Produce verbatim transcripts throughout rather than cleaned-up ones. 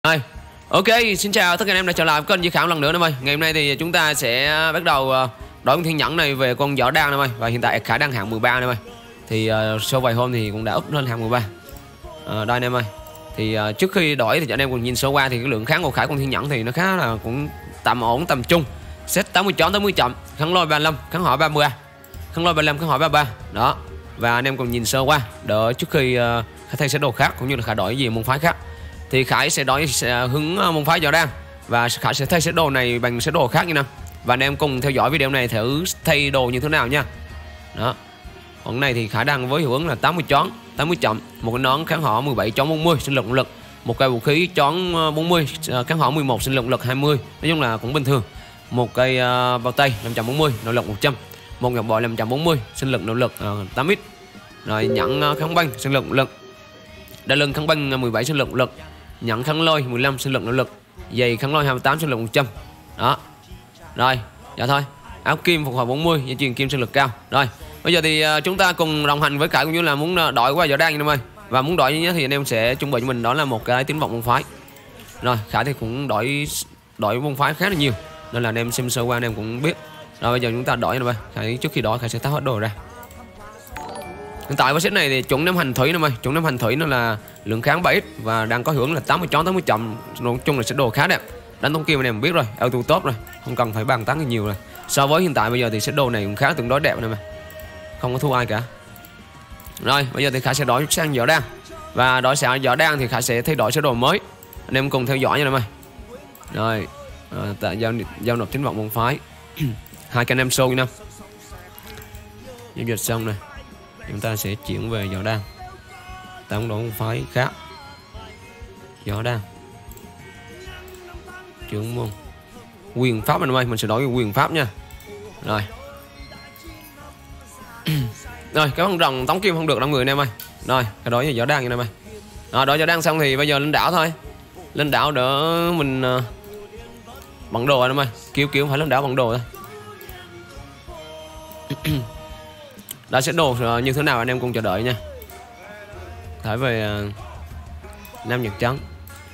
Rồi, ok, xin chào tất cả anh em đã trở lại kênh Duy Khảo lần nữa em ơi. Ngày hôm nay thì chúng ta sẽ bắt đầu đổi con thiên nhẫn này về con võ đan em ơi. Và hiện tại Khải đang hạng mười ba em ơi. Thì uh, sau vài hôm thì cũng đã up lên hạng mười ba. Uh, đây anh em ơi. Thì uh, trước khi đổi thì anh em cùng nhìn sơ qua thì cái lượng kháng của Khải con thiên nhẫn thì nó khá là cũng tầm ổn, tầm trung. Set tám mươi chón tám mươi chậm, kháng lôi ba mươi lăm, kháng hỏi ba mươi ba. Kháng lôi ba mươi lăm, kháng hỏi ba mươi ba. Đó. Và anh em cùng nhìn sơ qua đỡ trước khi uh, Khải thay set đồ khác cũng như là Khải đổi gì môn phái khác. Thì Khải sẽ đổi sẽ hướng môn phái võ đan và Khải sẽ thay set đồ này bằng set đồ khác như nào. Và anh em cùng theo dõi video này thử thay đồ như thế nào nha. Đó. Còn này thì Khải đang với hiệu ứng là tám mươi chón, tám mươi chậm, một cái nón kháng họ mười bảy chón bốn mươi sinh lực lực, một cây vũ khí chón bốn mươi kháng họ mười một sinh lực lực hai mươi, nói chung là cũng bình thường. Một cây uh, bao tay năm trăm bốn mươi nội lực một trăm, một ngọc bội năm trăm bốn mươi sinh lực nội lực uh, tám ít. Rồi nhận uh, kháng băng sinh lực lực. Đai lưng kháng băng mười bảy sinh lực lực, nhận kháng lôi mười lăm sinh lực nội lực, giày kháng lôi hai mươi tám sinh lực một trăm. Đó. Rồi, dạ thôi. Áo kim phục hồi bốn mươi, dây chuyền kim sinh lực cao. Rồi, bây giờ thì uh, chúng ta cùng đồng hành với Khải cũng như là muốn đổi qua võ đan anh em ơi. Và muốn đổi như thế thì anh em sẽ chuẩn bị cho mình đó là một cái tín vọng môn phái. Rồi, Khải thì cũng đổi đổi môn phái khá là nhiều nên là anh em xem sơ qua anh em cũng biết. Rồi bây giờ chúng ta đổi anh em ơi. Khải trước khi đổi Khải sẽ tháo hết đồ ra. Hiện tại với set này thì chuẩn năm hành thủy em ơi, chuẩn năm hành thủy nó là lượng kháng bảy ít và đang có hưởng là tám mươi chón tám mươi chậm, nói chung là set đồ khá đẹp. Đánh tống kim anh em biết rồi, auto top rồi, không cần phải bàn tán nhiều rồi. So với hiện tại bây giờ thì set đồ này cũng khá tương đối đẹp anh em ơi. Không có thua ai cả. Rồi, bây giờ thì Khải sẽ đổi sang võ đan. Và đổi sang võ đan thì Khải sẽ thay đổi set đồ mới. Anh em cùng theo dõi nha em ơi. Rồi, à, tại giao giao nộp tín vọng môn phái. Hai cái anh em show nha. Giao dịch xong này. Chúng ta sẽ chuyển về võ đan. Ta cũng đổi môn phái khác. Võ đan. Trưởng môn. Quyền pháp anh ơi, mình sẽ đổi quyền pháp nha. Rồi. Rồi, cái con rồng tống kim không được đông người anh em ơi. Rồi, cái đổi về võ đan anh em ơi. Rồi, đổi võ đan xong thì bây giờ lên đảo thôi. Lên đảo đỡ mình uh, bận đồ anh em ơi. Kiểu kiểu phải lên đảo bận đồ thôi. Đã sẽ đồ như thế nào anh em cùng chờ đợi nha. Thải về uh, Nam Nhật Trắng.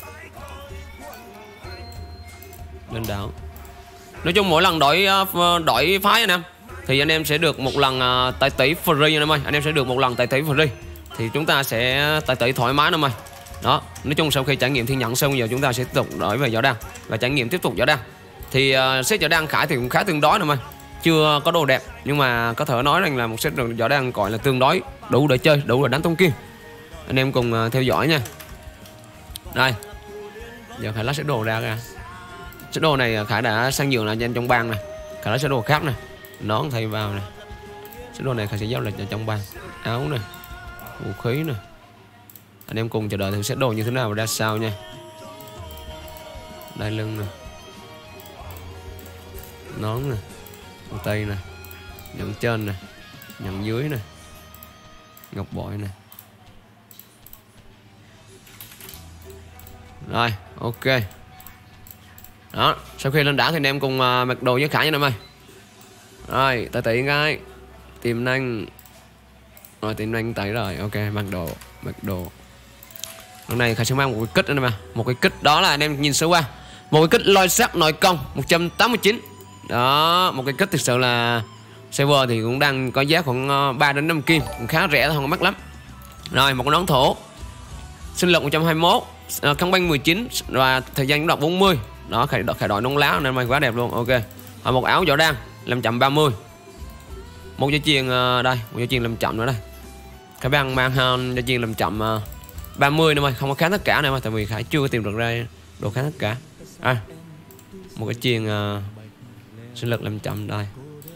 Lên đảo. Nói chung mỗi lần đổi uh, đổi phái anh em thì anh em sẽ được một lần uh, tài tỷ free anh em ơi. Anh em sẽ được một lần tài tỷ free. Thì chúng ta sẽ tài tỷ thoải mái anh em ơi. Đó, nói chung sau khi trải nghiệm thiên nhận xong giờ chúng ta sẽ tiếp tục đổi về võ đan và trải nghiệm tiếp tục võ đan. Thì uh, set võ đan Khải thì cũng khá tương đối anh em ơi. Chưa có đồ đẹp nhưng mà có thể nói rằng là một set võ đan gọi là tương đối đủ để chơi, đủ để đánh tống kim. Anh em cùng uh, theo dõi nha. Đây. Giờ Khải lấy set đồ ra ra. Set đồ này Khải đã sang giường là trên trong bang này. Khải lấy set đồ khác này. Nón thay vào này. Set đồ này Khải sẽ giao lịch trong bang. Áo này, vũ khí này. Anh em cùng chờ đợi thử set đồ như thế nào và ra sao nha. Đai lưng này, nón này, bao tay này, nhận trên này, nhận dưới này, ngọc bội này. Rồi, ok. Đó, sau khi lên đảo thì anh em cùng uh, mặc đồ với Khải nha em ơi. Rồi, tay tỷ cái tiềm năng. Rồi tiềm năng tẩy rồi, ok, mặc đồ, mặc đồ. Lần này Khải sẽ mang một cái kích anh em ạ. Một cái kích đó là anh em nhìn sơ qua. Một cái kích lôi sắc nội công một trăm tám mươi chín. Đó, một cái kích thực sự là server thì cũng đang có giá khoảng ba đến năm kim, cũng khá rẻ thôi, không có mắc lắm. Rồi, một cái nón thổ. Sinh lực một trăm hai mươi mốt, kháng băng mười chín và thời gian đọc bốn mươi. Đó, Khải đội Khải đội nón lá nên mày quá đẹp luôn. Ok. Và một áo võ đan năm trăm ba mươi. Một dây chuyền đây, một dây chuyền làm chậm nữa đây. Khải băng mang dây chuyền làm chậm ba mươi nữa mà không có kháng tất cả này mà tại vì Khải chưa tìm được ra đồ kháng tất cả. À, một cái chuyền uh, sinh lực làm chậm đây.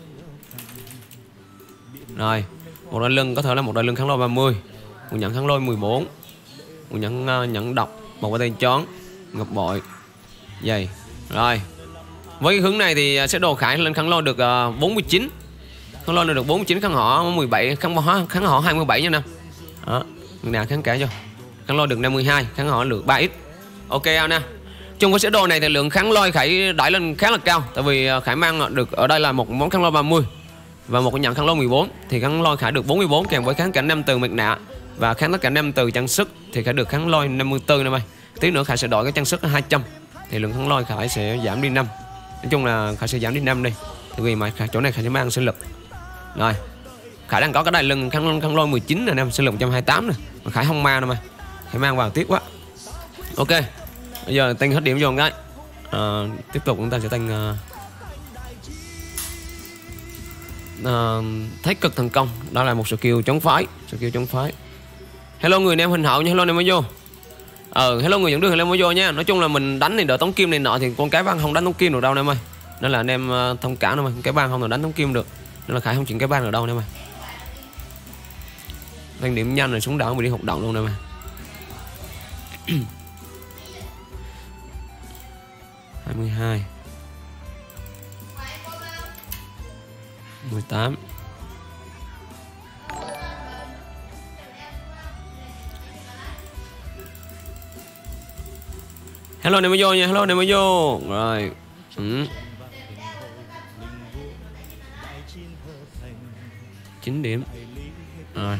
Rồi, một đai lưng có thể là một đai lưng kháng lôi ba mươi, một nhẫn kháng lôi mười bốn, một nhẫn uh, nhẫn độc, một cái tay chón, ngọc bội, giày. Rồi, với cái hướng này thì sẽ đồ Khải lên kháng lôi được uh, bốn mươi chín, kháng lôi được bốn mươi chín, kháng họ mười bảy, kháng họ kháng họ hai mươi bảy nha nè. Đó, người nào kháng cả cho. Kháng lôi được năm mươi hai, kháng họ được ba ít. Ok anh nè. Trong cái set đồ này thì lượng kháng lôi Khải đẩy lên khá là cao. Tại vì Khải mang được ở đây là một món kháng lôi ba mươi và một cái nhận kháng lôi mười bốn. Thì kháng lôi Khải được bốn mươi bốn kèm với kháng cảnh năm từ mặt nạ và kháng tất cả năm từ trang sức thì Khải được kháng lôi năm mươi tư này mày. tí nữa Khải sẽ đổi cái trang sức hai trăm thì lượng kháng lôi Khải sẽ giảm đi năm. Nói chung là Khải sẽ giảm đi năm đi, thì vì mà chỗ này Khải sẽ mang sinh lực. Rồi Khải đang có cái đai lưng kháng, kháng lôi mười chín này em, sinh lực một trăm hai mươi tám này, mà Khải không mang đâu mà Khải mang vào tiếc quá. Ok, bây giờ tăng hết điểm vô một cái. À, tiếp tục chúng ta sẽ tăng uh, uh, thái cực thần công, đó là một skill chống phái, skill chống phái. Hello người em Huỳnh Hậu nha, hello em mới vô. Ờ hello người dẫn đường, hello mới vô nha. Nói chung là mình đánh thì đỡ tống kim này nọ thì con cái băng không đánh tống kim được đâu em ơi, nên là anh em uh, thông cảm đâu mà cái băng không thể đánh tống kim được, nên là Khải không chuyển cái băng ở đâu em ơi. Tăng điểm nhanh rồi xuống đảo mình đi hoạt động luôn em ơi. hai mươi hai mười tám. Hello này mới vô nha, hello này mới vô. Rồi. Ừ. chín điểm. Rồi.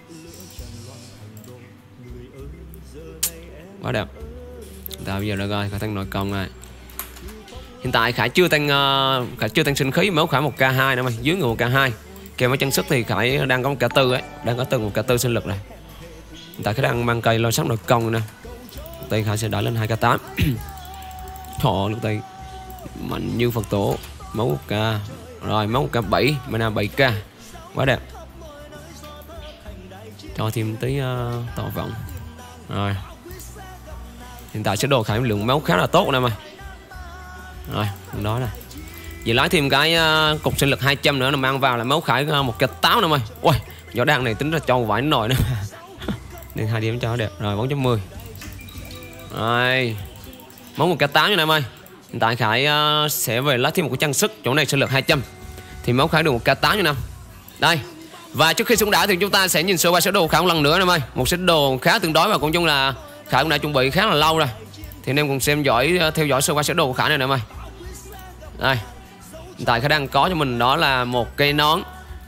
Quá đẹp. Ta bây giờ đã rồi, Khải tăng nội công rồi. Hiện tại Khải chưa tăng uh, Khải chưa tăng sinh khí, máu Khải một k hai nữa mà, dưới người một k hai. Kèm với chân sức thì Khải đang có một k tư ấy, đang có từng một k tư sinh lực này. Hiện tại Khải đang mang cây lôi sắc nội công nè. Tay Khải sẽ đỡ lên hai k tám. Thọ lúc tay mạnh như Phật tổ, máu một k. Rồi máu một k bảy, mana bảy k. Quá đẹp. Cho thêm tí uh, tỏ vọng. Rồi. Hiện tại sẽ đồ Khải lượng máu khá là tốt nè mày. Rồi, đó nè. Vậy lấy thêm cái uh, cục sinh lực hai trăm nữa là mang vào là máu Khải uh, một k tám nè mày. Ui, võ đăng này tính ra trâu vải nồi nữa. Nên hai điểm cho đẹp. Rồi bốn chấm mười. Rồi. Máu một k tám nha em ơi. Hiện tại Khải uh, sẽ về lấy thêm một cái trang sức, chỗ này sinh lực hai trăm. Thì máu Khải được một k tám nha em. Đây. Và trước khi xuống đảo thì chúng ta sẽ nhìn sơ qua sơ đồ Khải một lần nữa em ơi. Một sơ đồ khá tương đối và cũng chung là Khải cũng đã chuẩn bị khá là lâu rồi. Thì anh em cùng xem dõi theo dõi sơ qua sơ đồ của Khải này nè em ơi. Đây. Hiện tại Khải đang có cho mình đó là một cây nón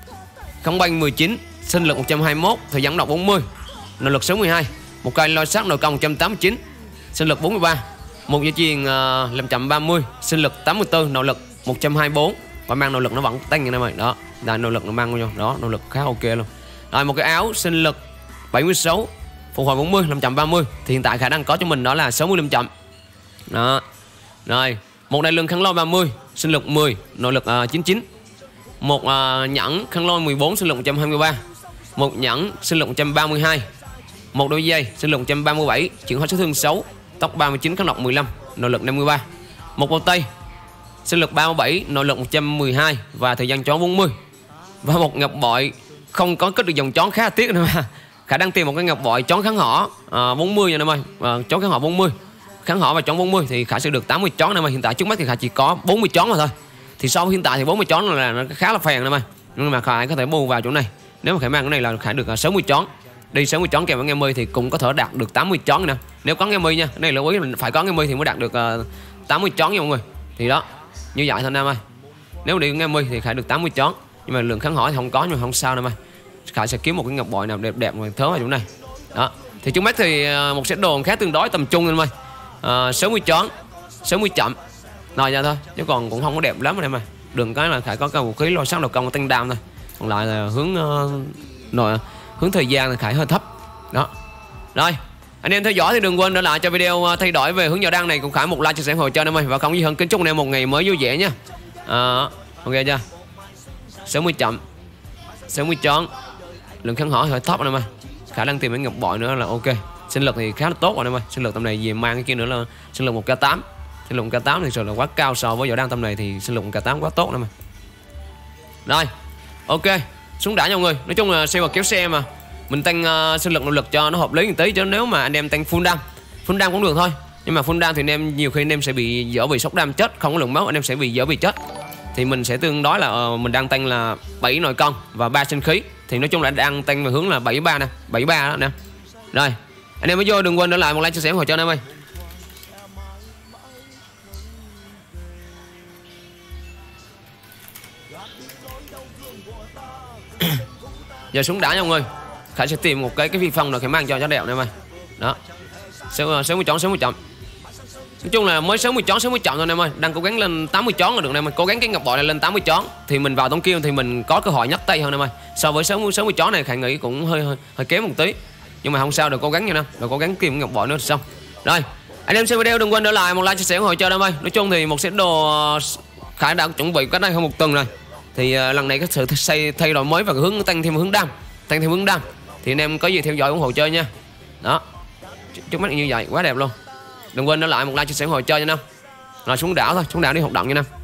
không banh mười chín, sinh lực một trăm hai mươi mốt, thời gian đọc bốn mươi, nội lực sáu mươi hai, một cây lôi sắc nội công một trăm tám mươi chín, sinh lực bốn mươi ba, một dây chuyền uh, năm một trăm ba mươi, sinh lực tám mươi tư, nội lực một trăm hai mươi tư và mang nội lực nó vẫn tăng như này mày. Đó, đây nội lực nó mang vô, đó, nội lực khá ok luôn. Rồi một cái áo sinh lực bảy mươi sáu, phục hồi bốn mươi, năm trăm ba mươi. Thì hiện tại Khải đang có cho mình đó là sáu mươi lăm chậm. Đó. Rồi, một đai lưng kháng lôi ba mươi, sinh lực mười, nội lực uh, chín mươi chín. Một uh, nhẫn kháng lôi mười bốn, sinh lực một trăm hai mươi ba. Một nhẫn sinh lực một trăm ba mươi hai. Một đôi dây sinh lực một trăm ba mươi bảy, chuyển hóa sát thương sáu, tốc ba mươi chín, kháng độc mười lăm, nội lực năm mươi ba. Một bao tay sinh lực ba mươi bảy, nội lực một trăm mười hai và thời gian chón bốn mươi. Và một ngọc bội không có kết được dòng chón khá là tiếc nữa mà. Khải đang tìm một cái ngọc bội chón kháng họ uh, bốn mươi nha em ơi. Uh, chón kháng họ bốn mươi. Kháng họ và chón bốn mươi thì Khải sẽ được tám mươi chón em ơi. Hiện tại trước mắt thì Khải chỉ có bốn mươi chón mà thôi. Thì so với hiện tại thì bốn mươi chón là nó khá là phèn em ơi. Nhưng mà Khải có thể bù vào chỗ này. Nếu mà Khải mang cái này là Khải được sáu mươi chón. Đi sáu mươi chón kèm với nghe mươi thì cũng có thể đạt được tám mươi chón nè. Nếu có nghe mươi nha. Cái này lưu ý là phải có nghe mươi thì mới đạt được uh, tám mươi chón nha mọi người. Thì đó, như vậy thôi em ơi. Nếu đi nghe mươi thì Khải được tám mươi chón. Nhưng mà lượng kháng hỏi thì không có, nhưng mà không sao em ơi. Khải sẽ kiếm một cái ngọc bội nào đẹp đẹp mà thớ vào chỗ này. Đó. Thì trước mắt thì một set đồ khá tương đối tầm trung em ơi. À, sáu mươi chón, sáu mươi chậm. Rồi ra thôi, chứ còn cũng không có đẹp lắm em ơi. Đường cái là Khải có cái vũ khí lôi sắc đầu công tăng đam thôi. Còn lại là hướng uh, nội hướng thời gian là Khải hơi thấp. Đó. Rồi, anh em theo dõi thì đừng quên để lại cho video thay đổi về hướng võ đăng này cùng Khải một like chia sẻ hồi cho em ơi, và không gì hơn kính chúc anh em một ngày mới vui vẻ nha. À, ok chưa? sáu mươi chậm, sáu mươi chón, lượng kháng hỏi hơi thấp anh em ơi. Khả năng tìm cái ngọc bội nữa là ok. Sinh lực thì khá là tốt rồi em ơi. Sinh lực tầm này về mang cái kia nữa là sinh lực một k tám. Sinh lực một k tám thì sự là quá cao so với võ đăng tầm này thì sinh lực một k tám quá tốt em ơi. Rồi, ok, xuống đã nha mọi người. Nói chung là xe và kéo xe mà mình tăng uh, sinh lực nội lực cho nó hợp lý một tí, chứ nếu mà anh em tăng full đam, full đam cũng được thôi. Nhưng mà full đam thì anh em nhiều khi anh em sẽ bị dở bị sốc đam chết, không có lượng máu anh em sẽ bị dở bị chết. Thì mình sẽ tương đối là uh, mình đang tăng là bảy nội công và ba sinh khí. Thì nói chung là đang tăng về hướng là bảy mươi ba nè, bảy mươi ba đó nè. Rồi, anh em mới vô đừng quên để lại một like chia sẻ ủng hộ cho anh em ơi. Giờ xuống đã nha mọi người. Khải sẽ tìm một cái cái phi phong nào Khải mang cho cho đẹp em ơi. Đó. sáu mươi chón sáu mươi chọn. Nói chung là mới sáu mươi chón sáu mươi chọn thôi anh em ơi, đang cố gắng lên tám mươi chón là được anh em ơi. Cố gắng cái ngọc bội này lên tám mươi chón thì mình vào tổng kill thì mình có cơ hội nhấc tay hơn anh em ơi. So với sáu mươi sáu mươi chón này Khải nghĩ cũng hơi hơi, hơi kém một tí. Nhưng mà không sao, được cố gắng nha anh, được cố gắng kiếm ngọc bội nữa thì xong. Rồi, anh em xem video đừng quên để lại một like chia sẻ ủng hộ cho anh em ơi. Nói chung thì một set đồ Khải đã chuẩn bị cách đây hơn một tuần rồi. Thì uh, lần này có sự xây thay đổi mới và hướng tăng thêm hướng đam, tăng thêm hướng đam. Thì anh em có gì theo dõi ủng hộ chơi nha. Đó. Trước mắt như vậy quá đẹp luôn. Đừng quên để lại một like chia sẻ ủng hộ chơi nha anh em. Rồi xuống đảo thôi, xuống đảo đi hoạt động nha anh em.